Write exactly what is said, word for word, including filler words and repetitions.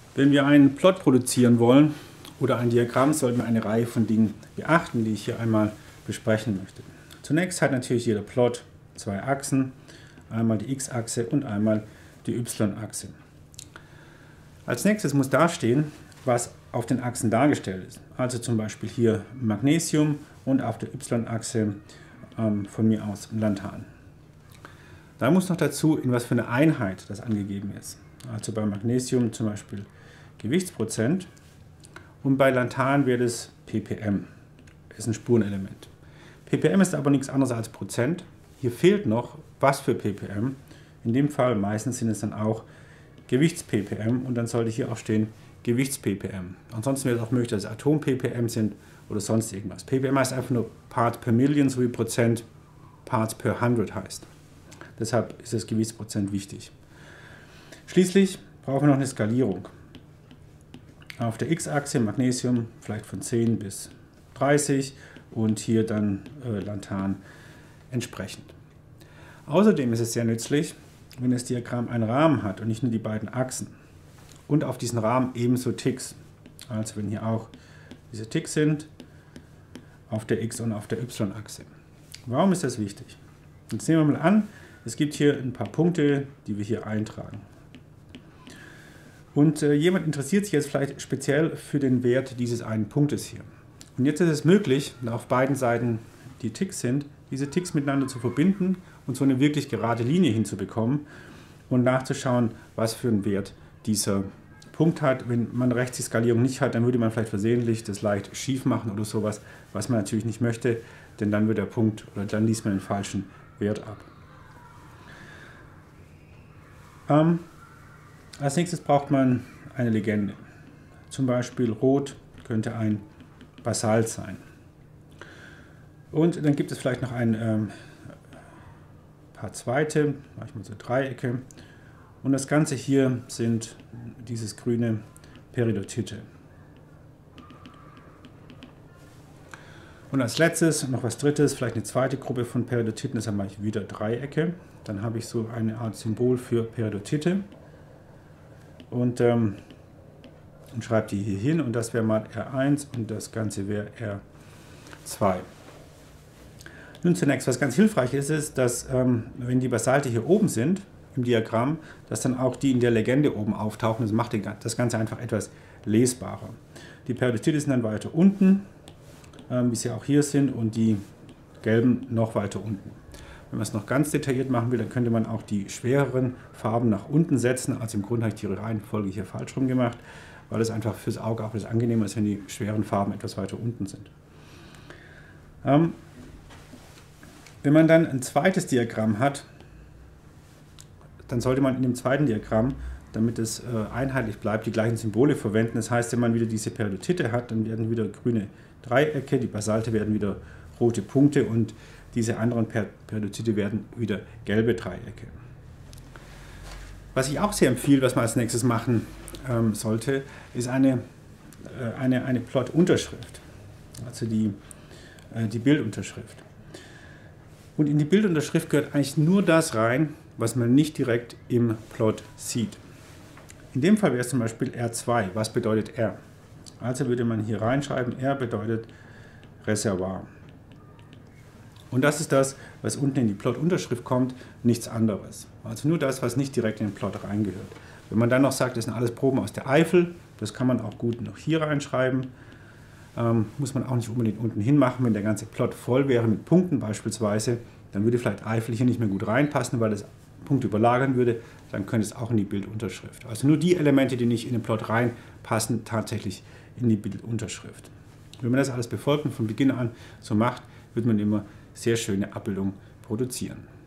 Wenn wir einen Plot produzieren wollen oder ein Diagramm, sollten wir eine Reihe von Dingen beachten, die ich hier einmal besprechen möchte. Zunächst hat natürlich jeder Plot zwei Achsen, einmal die X-Achse und einmal die Y-Achse. Als nächstes muss dastehen, was auf den Achsen dargestellt ist. Also zum Beispiel hier Magnesium und auf der Y-Achse ähm, von mir aus Lanthan. Da muss noch dazu, in was für eine Einheit das angegeben ist. Also bei Magnesium zum Beispiel Gewichtsprozent und bei Lanthan wäre das ppm. Das ist ein Spurenelement. ppm ist aber nichts anderes als Prozent. Hier fehlt noch, was für ppm. In dem Fall meistens sind es dann auch Gewichts-ppm und dann sollte hier auch stehen Gewichts-ppm. Ansonsten wäre es auch möglich, dass es Atom-ppm sind oder sonst irgendwas. ppm heißt einfach nur Part per Million, so wie Prozent Parts per hundred heißt. Deshalb ist das Gewichtsprozent wichtig. Schließlich brauchen wir noch eine Skalierung. Auf der X-Achse Magnesium vielleicht von zehn bis dreißig und hier dann äh, Lanthan entsprechend. Außerdem ist es sehr nützlich, wenn das Diagramm einen Rahmen hat und nicht nur die beiden Achsen. Und auf diesen Rahmen ebenso Ticks. Also wenn hier auch diese Ticks sind, auf der X- und auf der Y-Achse. Warum ist das wichtig? Jetzt nehmen wir mal an, es gibt hier ein paar Punkte, die wir hier eintragen. Und äh, jemand interessiert sich jetzt vielleicht speziell für den Wert dieses einen Punktes hier. Und jetzt ist es möglich, da auf beiden Seiten die Ticks sind, diese Ticks miteinander zu verbinden und so eine wirklich gerade Linie hinzubekommen und nachzuschauen, was für einen Wert dieser Punkt hat. Wenn man rechts die Skalierung nicht hat, dann würde man vielleicht versehentlich das leicht schief machen oder sowas, was man natürlich nicht möchte, denn dann wird der Punkt oder dann liest man den falschen Wert ab. Ähm, als nächstes braucht man eine Legende. Zum Beispiel Rot könnte ein Basalt sein. Und dann gibt es vielleicht noch ein ähm, paar zweite, manchmal so Dreiecke. Und das Ganze hier sind dieses grüne Peridotite. Und als letztes noch was drittes, vielleicht eine zweite Gruppe von Peridotiten, das haben wir wieder Dreiecke. Dann habe ich so eine Art Symbol für Peridotite. Und, ähm, und schreibe die hier hin und das wäre mal R eins und das Ganze wäre R zwei. Nun zunächst, was ganz hilfreich ist, ist, dass ähm, wenn die Basalte hier oben sind im Diagramm, dass dann auch die in der Legende oben auftauchen. Das macht das Ganze einfach etwas lesbarer. Die Peridotite sind dann weiter unten, ähm, wie sie auch hier sind, und die gelben noch weiter unten. Wenn man es noch ganz detailliert machen will, dann könnte man auch die schwereren Farben nach unten setzen. Also im Grunde habe ich die Reihenfolge hier falsch rum gemacht, weil es einfach fürs Auge auch etwas angenehmer ist, wenn die schweren Farben etwas weiter unten sind. Ähm, wenn man dann ein zweites Diagramm hat, dann sollte man in dem zweiten Diagramm, damit es äh, einheitlich bleibt, die gleichen Symbole verwenden. Das heißt, wenn man wieder diese Peridotite hat, dann werden wieder grüne Dreiecke, die Basalte werden wieder rote Punkte und diese anderen Peridotite werden wieder gelbe Dreiecke. Was ich auch sehr empfehle, was man als nächstes machen ähm, sollte, ist eine, äh, eine, eine Plot-Unterschrift, also die, äh, die Bildunterschrift. Und in die Bildunterschrift gehört eigentlich nur das rein, was man nicht direkt im Plot sieht. In dem Fall wäre es zum Beispiel R zwei. Was bedeutet R? Also würde man hier reinschreiben, R bedeutet Reservoir. Und das ist das, was unten in die Plot-Unterschrift kommt, nichts anderes. Also nur das, was nicht direkt in den Plot reingehört. Wenn man dann noch sagt, das sind alles Proben aus der Eifel, das kann man auch gut noch hier reinschreiben. Ähm, muss man auch nicht unbedingt unten hin machen, wenn der ganze Plot voll wäre mit Punkten beispielsweise, dann würde vielleicht Eifel hier nicht mehr gut reinpassen, weil das Punkte überlagern würde, dann könnte es auch in die Bildunterschrift. Also nur die Elemente, die nicht in den Plot reinpassen, tatsächlich in die Bildunterschrift. Wenn man das alles befolgt und von Beginn an so macht, wird man immer sehr schöne Abbildungen produzieren.